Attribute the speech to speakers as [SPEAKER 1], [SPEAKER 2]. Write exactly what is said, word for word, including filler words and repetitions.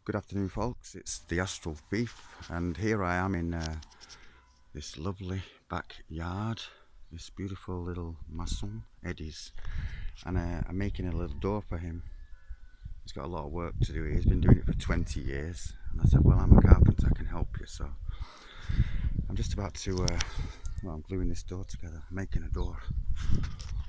[SPEAKER 1] Good afternoon, folks. It's the Astral Thief, and here I am in uh, this lovely backyard, this beautiful little mason, Eddie's, and uh, I'm making a little door for him. He's got a lot of work to do. He's been doing it for twenty years, and I said, well, I'm a carpenter, I can help you. So I'm just about to, uh, well, I'm gluing this door together, making a door.